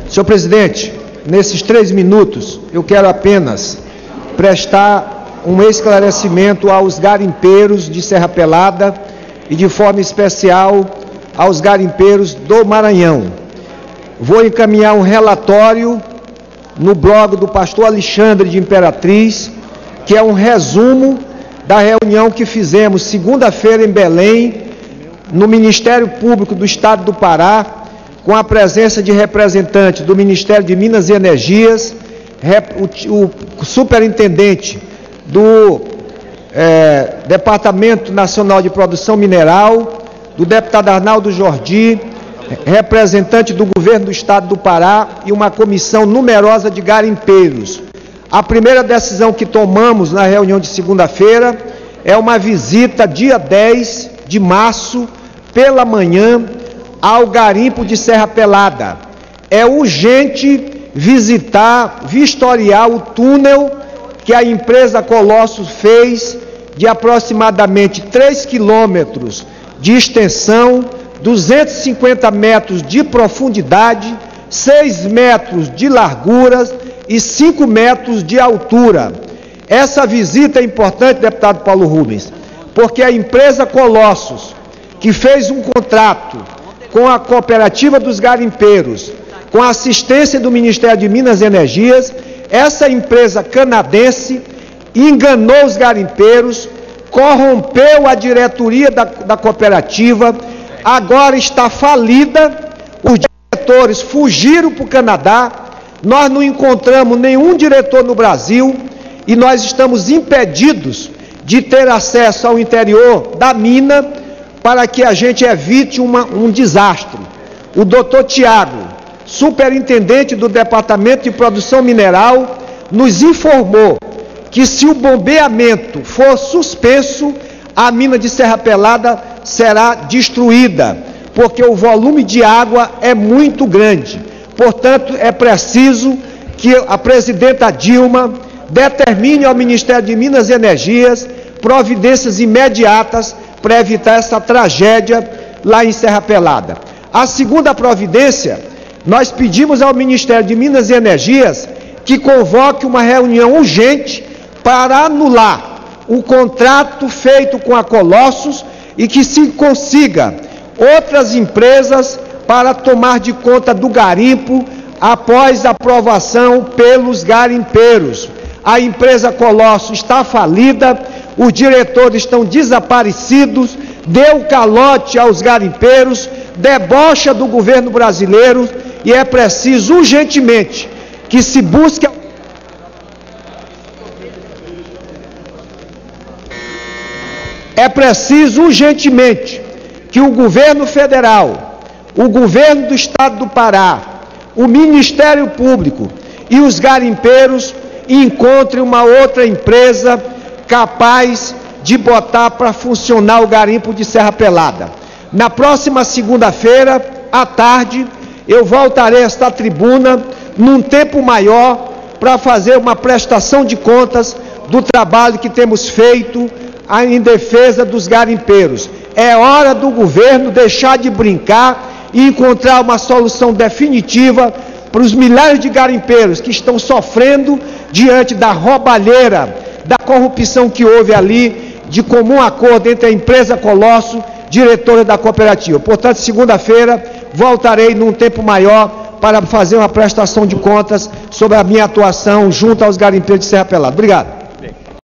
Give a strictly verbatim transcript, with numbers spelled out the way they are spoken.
Senhor presidente, nesses três minutos, eu quero apenas prestar um esclarecimento aos garimpeiros de Serra Pelada e, de forma especial, aos garimpeiros do Maranhão. Vou encaminhar um relatório no blog do pastor Alexandre de Imperatriz, que é um resumo da reunião que fizemos segunda-feira em Belém, no Ministério Público do Estado do Pará, com a presença de representantes do Ministério de Minas e Energias, o, o superintendente do é, Departamento Nacional de Produção Mineral, do deputado Arnaldo Jordi, representante do governo do Estado do Pará e uma comissão numerosa de garimpeiros. A primeira decisão que tomamos na reunião de segunda-feira é uma visita dia dez de março, pela manhã, ao garimpo de Serra Pelada. É urgente visitar, vistoriar o túnel que a empresa Colossus fez de aproximadamente três quilômetros de extensão, duzentos e cinquenta metros de profundidade, seis metros de largura e cinco metros de altura. Essa visita é importante, deputado Paulo Rubens, porque a empresa Colossus, que fez um contrato com a Cooperativa dos Garimpeiros, com a assistência do Ministério de Minas e Energias, essa empresa canadense enganou os garimpeiros, corrompeu a diretoria da, da cooperativa, agora está falida, os diretores fugiram para o Canadá, nós não encontramos nenhum diretor no Brasil e nós estamos impedidos de ter acesso ao interior da mina para que a gente evite uma, um desastre. O doutor Tiago, superintendente do Departamento de Produção Mineral, nos informou que se o bombeamento for suspenso, a mina de Serra Pelada será destruída, porque o volume de água é muito grande. Portanto, é preciso que a presidenta Dilma determine ao Ministério de Minas e Energias providências imediatas para evitar essa tragédia lá em Serra Pelada. A segunda providência, nós pedimos ao Ministério de Minas e Energias que convoque uma reunião urgente para anular o contrato feito com a Colossus e que se consiga outras empresas para tomar de conta do garimpo após a aprovação pelos garimpeiros. A empresa Colossus está falida, os diretores estão desaparecidos, deu calote aos garimpeiros, debocha do governo brasileiro e é preciso urgentemente que se busque... É preciso urgentemente que o governo federal, o governo do Estado do Pará, o Ministério Público e os garimpeiros encontrem uma outra empresa capaz de botar para funcionar o garimpo de Serra Pelada. Na próxima segunda-feira, à tarde, eu voltarei a esta tribuna num tempo maior para fazer uma prestação de contas do trabalho que temos feito em defesa dos garimpeiros. É hora do governo deixar de brincar e encontrar uma solução definitiva para os milhares de garimpeiros que estão sofrendo diante da roubalheira, da corrupção que houve ali, de comum acordo entre a empresa Colosso, diretora da cooperativa. Portanto, segunda-feira, voltarei num tempo maior para fazer uma prestação de contas sobre a minha atuação junto aos garimpeiros de Serra Pelada. Obrigado.